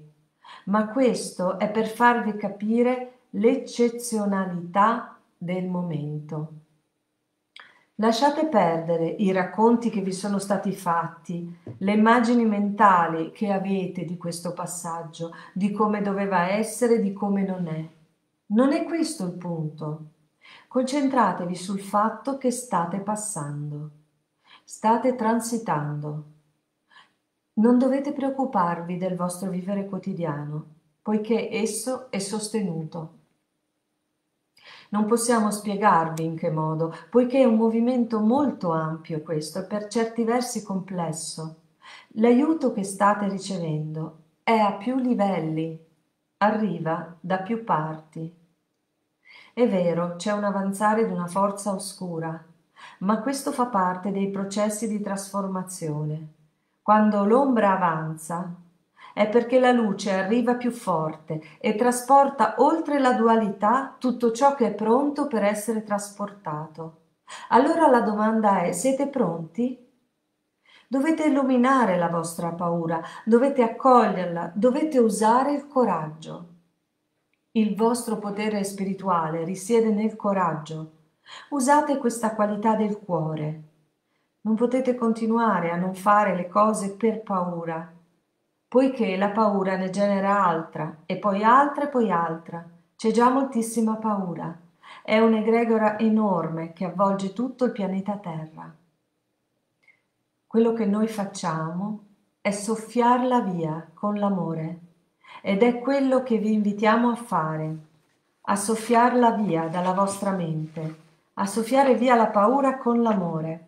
ma questo è per farvi capire l'eccezionalità del momento. Lasciate perdere i racconti che vi sono stati fatti, le immagini mentali che avete di questo passaggio, di come doveva essere, di come non è. Non è questo il punto. Concentratevi sul fatto che state passando, state transitando. Non dovete preoccuparvi del vostro vivere quotidiano, poiché esso è sostenuto. Non possiamo spiegarvi in che modo, poiché è un movimento molto ampio questo e per certi versi complesso. L'aiuto che state ricevendo è a più livelli, arriva da più parti. È vero, c'è un avanzare di una forza oscura, ma questo fa parte dei processi di trasformazione. Quando l'ombra avanza, è perché la luce arriva più forte e trasporta oltre la dualità tutto ciò che è pronto per essere trasportato. Allora la domanda è: siete pronti? Dovete illuminare la vostra paura, dovete accoglierla, dovete usare il coraggio. Il vostro potere spirituale risiede nel coraggio. Usate questa qualità del cuore. Non potete continuare a non fare le cose per paura, poiché la paura ne genera altra, e poi altra e poi altra. C'è già moltissima paura. È un'egregora enorme che avvolge tutto il pianeta Terra. Quello che noi facciamo è soffiarla via con l'amore, ed è quello che vi invitiamo a fare, a soffiarla via dalla vostra mente, a soffiare via la paura con l'amore.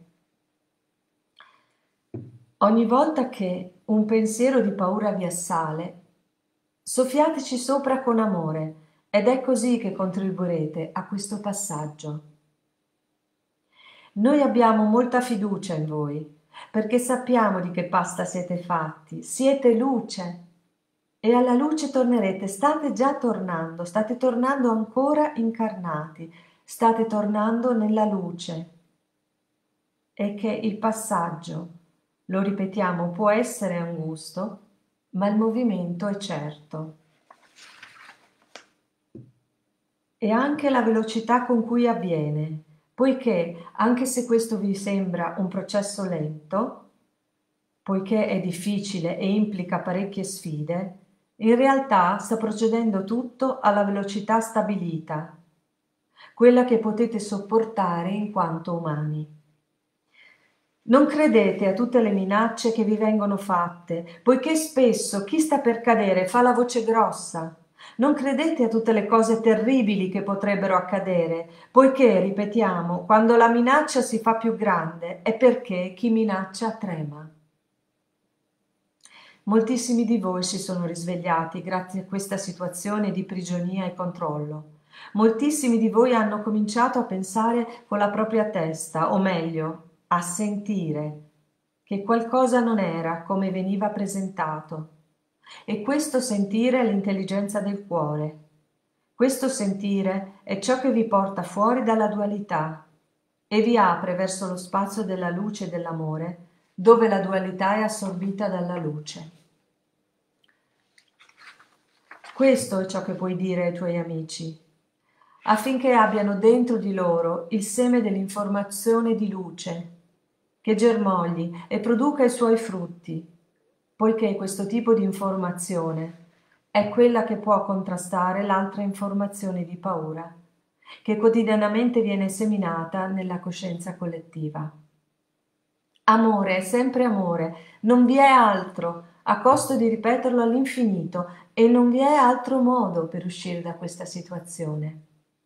Ogni volta che un pensiero di paura vi assale, soffiateci sopra con amore, ed è così che contribuirete a questo passaggio. Noi abbiamo molta fiducia in voi, perché sappiamo di che pasta siete fatti, siete luce, e alla luce tornerete, state già tornando, state tornando ancora incarnati, state tornando nella luce, e che il passaggio, lo ripetiamo, può essere angusto, ma il movimento è certo. E anche la velocità con cui avviene, poiché anche se questo vi sembra un processo lento, poiché è difficile e implica parecchie sfide, in realtà sta procedendo tutto alla velocità stabilita, quella che potete sopportare in quanto umani. Non credete a tutte le minacce che vi vengono fatte, poiché spesso chi sta per cadere fa la voce grossa. Non credete a tutte le cose terribili che potrebbero accadere, poiché, ripetiamo, quando la minaccia si fa più grande è perché chi minaccia trema. Moltissimi di voi si sono risvegliati grazie a questa situazione di prigionia e controllo. Moltissimi di voi hanno cominciato a pensare con la propria testa, o meglio, a sentire che qualcosa non era come veniva presentato. E questo sentire è l'intelligenza del cuore. Questo sentire è ciò che vi porta fuori dalla dualità e vi apre verso lo spazio della luce e dell'amore, dove la dualità è assorbita dalla luce. Questo è ciò che puoi dire ai tuoi amici, affinché abbiano dentro di loro il seme dell'informazione di luce, che germogli e produca i suoi frutti, poiché questo tipo di informazione è quella che può contrastare l'altra informazione di paura, che quotidianamente viene seminata nella coscienza collettiva. Amore è sempre amore, non vi è altro, a costo di ripeterlo all'infinito, e non vi è altro modo per uscire da questa situazione.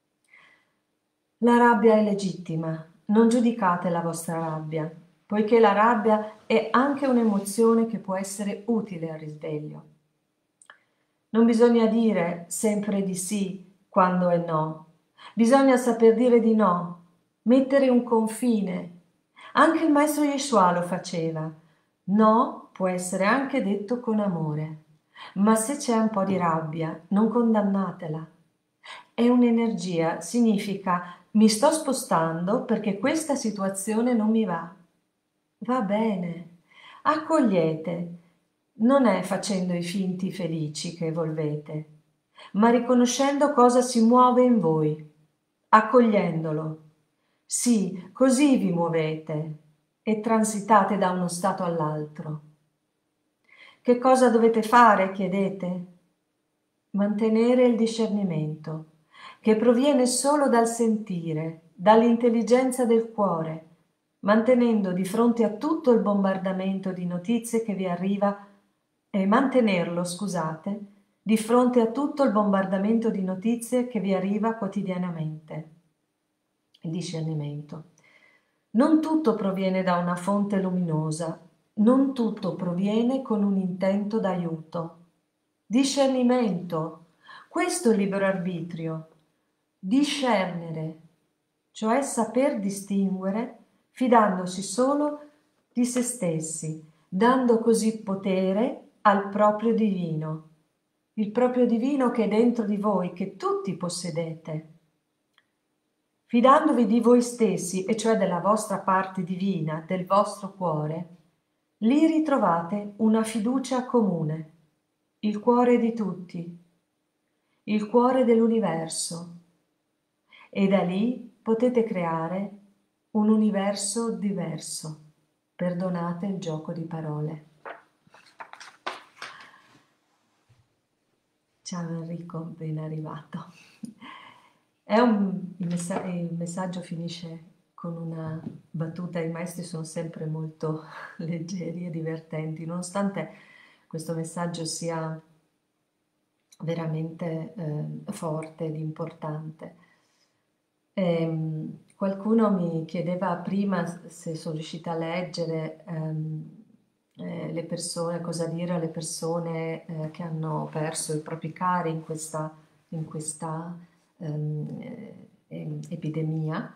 La rabbia è legittima, non giudicate la vostra rabbia, poiché la rabbia è anche un'emozione che può essere utile al risveglio. Non bisogna dire sempre di sì quando è no, bisogna saper dire di no, mettere un confine. Anche il maestro Yeshua lo faceva. No può essere anche detto con amore, ma se c'è un po' di rabbia, non condannatela. È un'energia, significa mi sto spostando perché questa situazione non mi va. Va bene, accogliete, non è facendo i finti felici che evolvete, ma riconoscendo cosa si muove in voi, accogliendolo. Sì, così vi muovete e transitate da uno stato all'altro. Che cosa dovete fare, chiedete? Mantenere il discernimento, che proviene solo dal sentire, dall'intelligenza del cuore, mantenendo di fronte a tutto il bombardamento di notizie che vi arriva, e mantenerlo, scusate, di fronte a tutto il bombardamento di notizie che vi arriva quotidianamente. Il discernimento. Non tutto proviene da una fonte luminosa, non tutto proviene con un intento d'aiuto. Discernimento, questo è il libero arbitrio. Discernere, cioè saper distinguere, fidandosi solo di se stessi, dando così potere al proprio divino, il proprio divino che è dentro di voi, che tutti possedete. Fidandovi di voi stessi, e cioè della vostra parte divina, del vostro cuore, lì ritrovate una fiducia comune, il cuore di tutti, il cuore dell'universo, e da lì potete creare un universo diverso. Perdonate il gioco di parole. Ciao Enrico, ben arrivato. È un, il, messa- il messaggio finisce con una battuta, i maestri sono sempre molto leggeri e divertenti, nonostante questo messaggio sia veramente eh, forte ed importante. Ehm, qualcuno mi chiedeva prima se sono riuscita a leggere ehm, eh, le persone, cosa dire alle persone eh, che hanno perso i propri cari in questa, in questa ehm, eh, epidemia.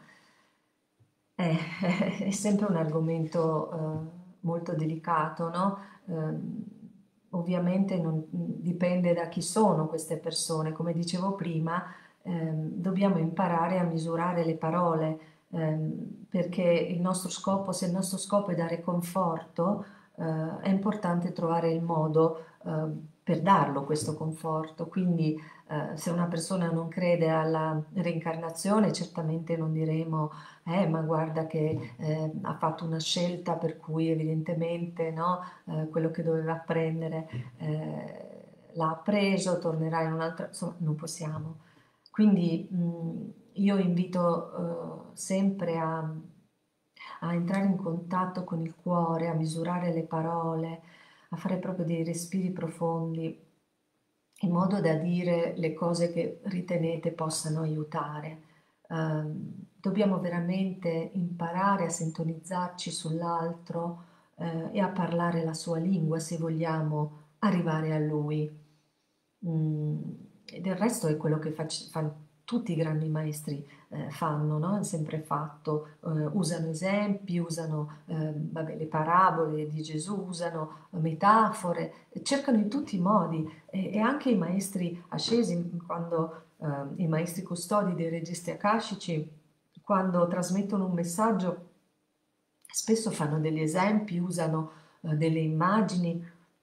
Eh, è sempre un argomento eh, molto delicato, no? Ehm, ovviamente non, dipende da chi sono queste persone. Come dicevo prima, ehm, dobbiamo imparare a misurare le parole, ehm, perché il nostro scopo, se il nostro scopo è dare conforto, eh, è importante trovare il modo eh, per darlo questo conforto. Quindi eh, se una persona non crede alla reincarnazione, certamente non diremo eh, ma guarda che eh, ha fatto una scelta per cui evidentemente no, eh, quello che doveva apprendere eh, l'ha preso, tornerà in un'altra, insomma non possiamo. Quindi mh, io invito eh, sempre a, a entrare in contatto con il cuore, a misurare le parole, a fare proprio dei respiri profondi in modo da dire le cose che ritenete possano aiutare. Ehm, dobbiamo veramente imparare a sintonizzarci sull'altro eh, e a parlare la sua lingua se vogliamo arrivare a lui. Mm, e del resto è quello che fac- fanno tutti i grandi maestri eh, fanno, no? Hanno sempre fatto, eh, usano esempi, usano eh, vabbè, le parabole di Gesù, usano metafore, cercano in tutti i modi e, e anche i maestri ascesi, quando eh, i maestri custodi dei registri akashici, quando trasmettono un messaggio, spesso fanno degli esempi, usano eh, delle immagini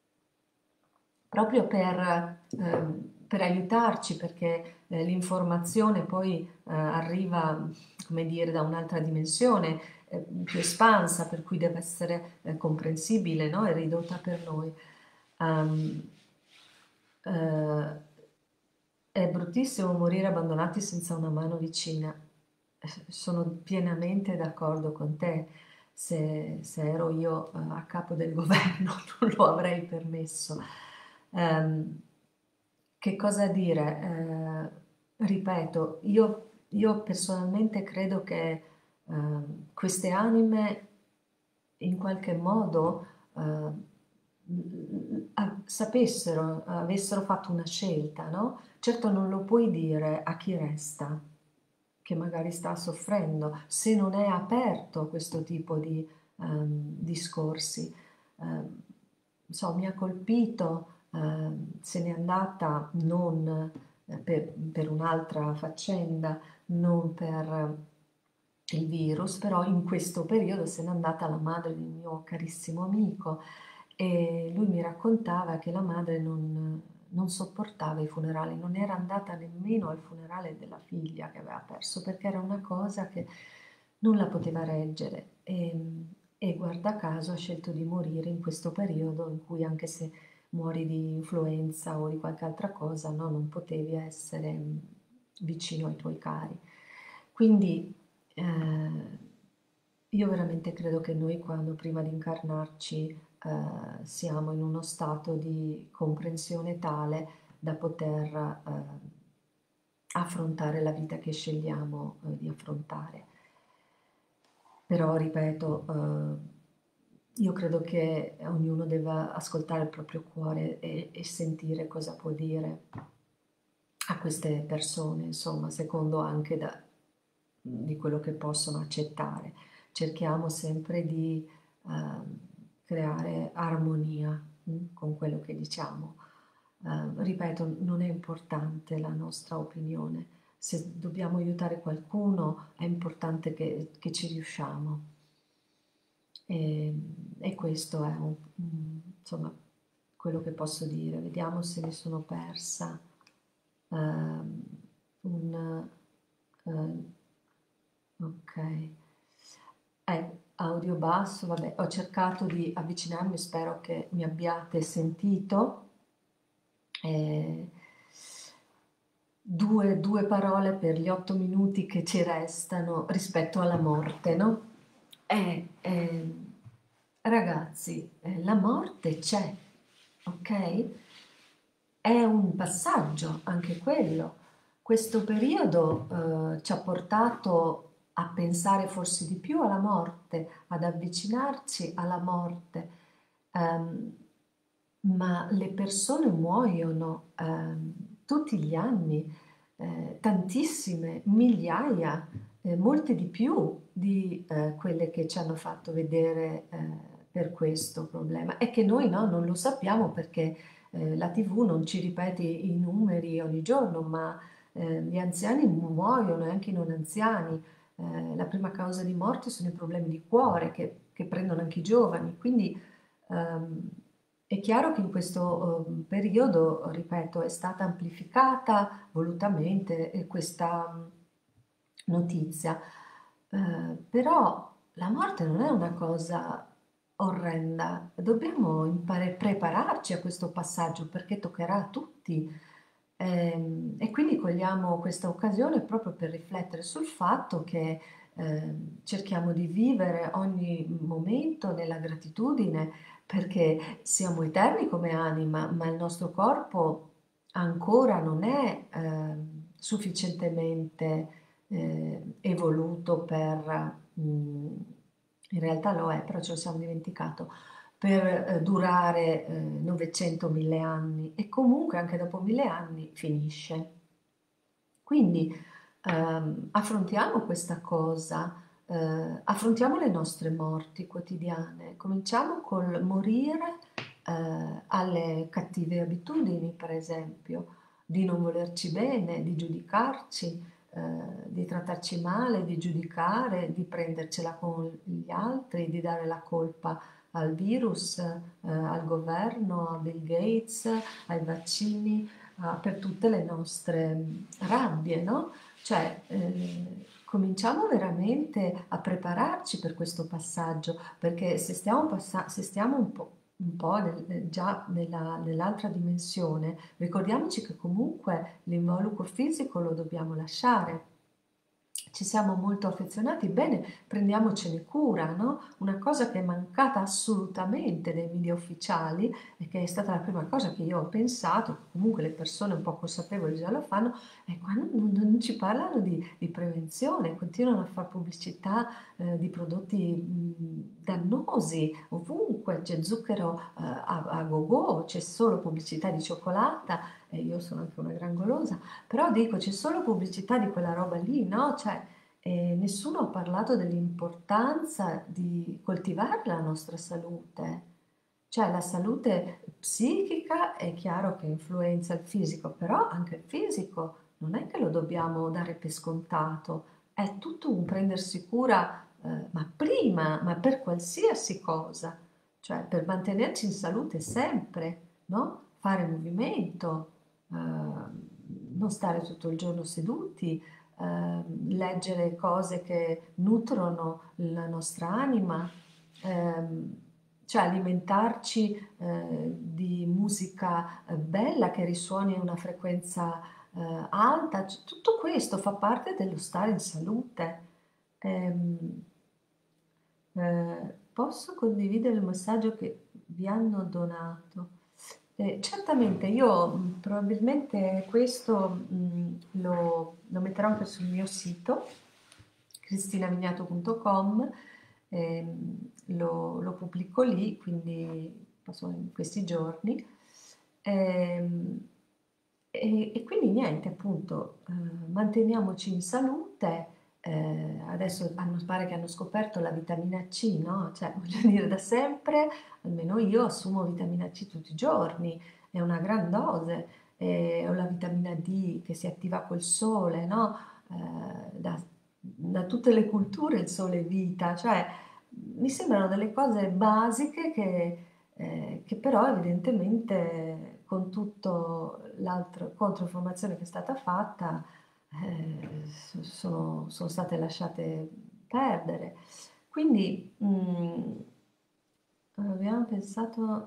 proprio per, ehm, per aiutarci, perché eh, l'informazione poi eh, arriva, come dire, da un'altra dimensione eh, più espansa, per cui deve essere eh, comprensibile, no? E ridotta per noi. Um, eh, è bruttissimo morire abbandonati senza una mano vicina. Eh, Sono pienamente d'accordo con te. Se, se ero io eh, a capo del governo non lo avrei permesso. Ehm, che cosa dire? Eh, ripeto, io, io personalmente credo che ehm, queste anime in qualche modo eh, a- sapessero, avessero fatto una scelta, no? Certo non lo puoi dire a chi resta, che magari sta soffrendo, se non è aperto a questo tipo di ehm, discorsi. Ehm, so, mi ha colpito, ehm, se n'è andata non eh, per, per un'altra faccenda, non per il virus, però in questo periodo se n'è andata la madre di un mio carissimo amico e lui mi raccontava che la madre non, non sopportava i funerali, non era andata nemmeno al funerale della figlia che aveva perso perché era una cosa che non la poteva reggere e, e guarda caso ha scelto di morire in questo periodo in cui anche se muori di influenza o di qualche altra cosa, no, non potevi essere vicino ai tuoi cari. Quindi eh, io veramente credo che noi quando prima di incarnarci eh, siamo in uno stato di comprensione tale da poter eh, affrontare la vita che scegliamo eh, di affrontare. Però, ripeto, eh, io credo che ognuno debba ascoltare il proprio cuore e, e sentire cosa può dire a queste persone, insomma, secondo anche da, di quello che possono accettare. Cerchiamo sempre di ehm, creare armonia mm, con quello che diciamo. Eh, ripeto, non è importante la nostra opinione. Se dobbiamo aiutare qualcuno, è importante che, che ci riusciamo. E, e questo è un- un- insomma quello che posso dire. Vediamo se mi sono persa ehm, un eh, ok. Eh, audio basso, vabbè, ho cercato di avvicinarmi, spero che mi abbiate sentito. Eh, due, due parole per gli otto minuti che ci restano rispetto alla morte, no? Eh, eh, ragazzi, eh, la morte c'è, ok? È un passaggio anche quello. Questo periodo eh, ci ha portato a pensare forse di più alla morte, ad avvicinarci alla morte. Ehm, ma le persone muoiono ehm, tutti gli anni, eh, tantissime, migliaia, eh, molte di più di eh, quelle che ci hanno fatto vedere eh, per questo problema. È che noi no, non lo sappiamo perché eh, la T V non ci ripete i numeri ogni giorno, ma eh, gli anziani muoiono e anche i non anziani. Eh, la prima causa di morte sono i problemi di cuore che, che prendono anche i giovani. Quindi ehm, è chiaro che in questo eh, periodo, ripeto, è stata amplificata volutamente eh, questa mh, notizia. Eh, però la morte non è una cosa orrenda, dobbiamo impare- prepararci a questo passaggio perché toccherà a tutti. Ehm, e quindi cogliamo questa occasione proprio per riflettere sul fatto che ehm, cerchiamo di vivere ogni momento nella gratitudine perché siamo eterni come anima, ma il nostro corpo ancora non è ehm, sufficientemente eh, evoluto per, mm, in realtà lo è, però ce lo siamo dimenticato, per eh, durare eh, novecento mille anni e comunque anche dopo mille anni finisce. Quindi ehm, affrontiamo questa cosa, eh, affrontiamo le nostre morti quotidiane, cominciamo col morire eh, alle cattive abitudini, per esempio, di non volerci bene, di giudicarci, eh, di trattarci male, di giudicare, di prendercela con gli altri, di dare la colpa al virus, eh, al governo, a Bill Gates, ai vaccini, a- per tutte le nostre mh, rabbie, no? Cioè, eh, cominciamo veramente a prepararci per questo passaggio, perché se stiamo, passa- se stiamo un po', un po' nel- nel- già nella- nell'altra dimensione, ricordiamoci che comunque l'involucro fisico lo dobbiamo lasciare. Ci siamo molto affezionati, bene, prendiamocene cura, no? Una cosa che è mancata assolutamente dai media ufficiali e che è stata la prima cosa che io ho pensato, che comunque le persone un po' consapevoli già lo fanno, è quando non, non ci parlano di, di prevenzione, continuano a fare pubblicità eh, di prodotti mh, dannosi ovunque, c'è zucchero eh, a, a go-go, c'è solo pubblicità di cioccolata e io sono anche una gran golosa, però dico c'è solo pubblicità di quella roba lì, no? Cioè, eh, nessuno ha parlato dell'importanza di coltivare la nostra salute. Cioè la salute psichica è chiaro che influenza il fisico, però anche il fisico non è che lo dobbiamo dare per scontato, è tutto un prendersi cura, eh, ma prima, ma per qualsiasi cosa. cioè per mantenerci in salute sempre, no? Fare movimento, eh, non stare tutto il giorno seduti, eh, leggere cose che nutrono la nostra anima, ehm, cioè alimentarci eh, di musica eh, bella che risuoni a una frequenza eh, alta, c- tutto questo fa parte dello stare in salute. Ehm, eh, posso condividere il messaggio che vi hanno donato? Eh, certamente, io mh, probabilmente questo mh, lo, lo metterò anche sul mio sito, cristinavignato punto com, ehm, lo, lo pubblico lì, quindi passo in questi giorni. Ehm, e, e quindi niente, appunto, eh, manteniamoci in salute. Eh, adesso hanno, pare che hanno scoperto la vitamina C, no? Cioè, voglio dire, da sempre, almeno io assumo vitamina C tutti i giorni, è una gran dose, e ho la vitamina D che si attiva col sole, no? Eh, da, da tutte le culture il sole è vita, cioè mi sembrano delle cose basiche che, eh, che però evidentemente con tutto l'altra controinformazione che è stata fatta eh, sono, sono state lasciate perdere. Quindi mh, abbiamo pensato,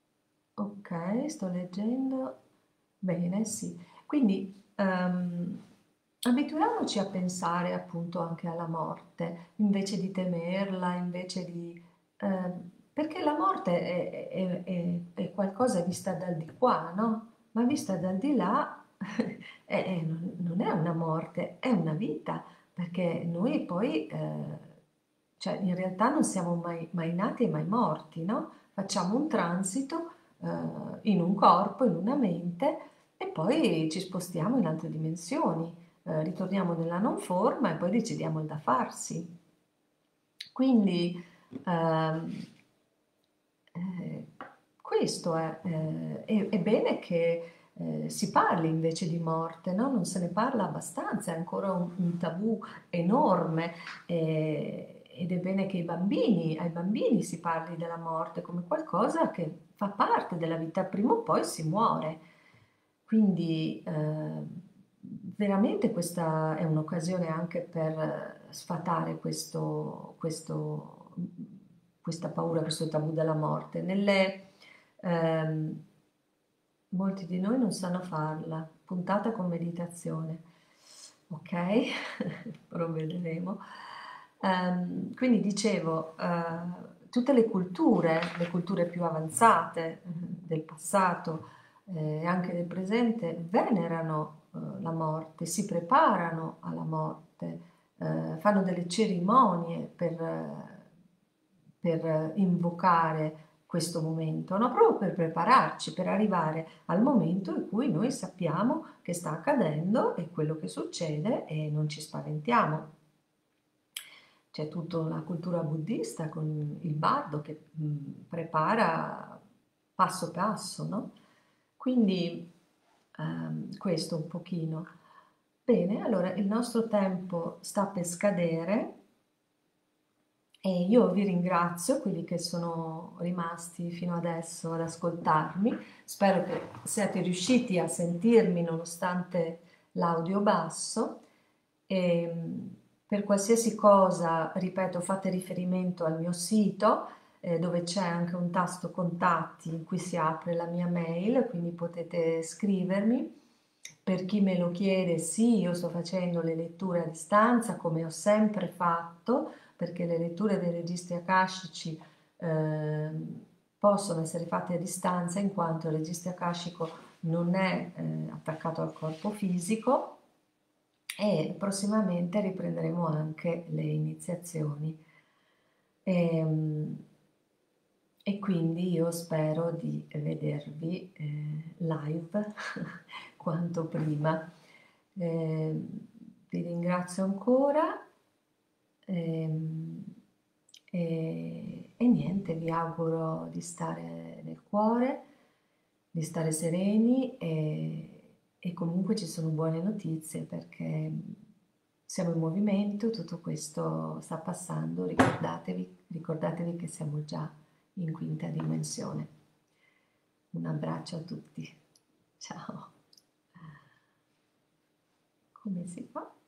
ok, sto leggendo, bene, sì. Quindi ehm, abituiamoci a pensare appunto anche alla morte, invece di temerla, invece di... ehm, perché la morte è, è- è- è qualcosa vista dal di qua, no? Ma vista dal di là è- è- non non è una morte, è una vita, perché noi poi, eh, cioè in realtà non siamo mai, mai nati e mai morti, no? Facciamo un transito eh, in un corpo, in una mente e poi ci spostiamo in altre dimensioni, eh, ritorniamo nella non forma e poi decidiamo il da farsi. Quindi ehm, eh, questo è, eh, è, è bene che eh, si parli invece di morte, no? Non se ne parla abbastanza, è ancora un, un tabù enorme eh, ed è bene che i bambini, ai bambini si parli della morte come qualcosa che fa parte della vita, prima o poi si muore. Quindi eh, veramente questa è un'occasione anche per sfatare questo, questo, questa paura, questo tabù della morte. Nelle, ehm, molti di noi non sanno farla, puntata con meditazione, ok? Provvederemo. Ehm, quindi dicevo, eh, tutte le culture, le culture più avanzate eh, del passato eh, e anche del presente, venerano eh, la morte, si preparano alla morte, eh, fanno delle cerimonie per, eh, per invocare questo momento, no? Proprio per prepararci, per arrivare al momento in cui noi sappiamo che sta accadendo e quello che succede e non ci spaventiamo. C'è tutta una cultura buddista con il bardo che mh, prepara passo passo, no? Quindi ehm, questo un pochino. Bene, allora il nostro tempo sta per scadere e io vi ringrazio, quelli che sono rimasti fino adesso ad ascoltarmi. Spero che siate riusciti a sentirmi nonostante l'audio basso. E, mh, per qualsiasi cosa, ripeto, fate riferimento al mio sito, eh, dove c'è anche un tasto contatti in cui si apre la mia mail, quindi potete scrivermi. Per chi me lo chiede, sì, io sto facendo le letture a distanza, come ho sempre fatto, perché le letture dei registri akashici eh, possono essere fatte a distanza in quanto il registro akashico non è eh, attaccato al corpo fisico e prossimamente riprenderemo anche le iniziazioni. E, e quindi io spero di vedervi eh, live quanto prima. Eh, vi ringrazio ancora ehm, e, e niente, vi auguro di stare nel cuore, di stare sereni e, e comunque ci sono buone notizie perché siamo in movimento, tutto questo sta passando, ricordatevi, ricordatevi che siamo già in quinta dimensione. Un abbraccio a tutti. Ciao. Come si fa?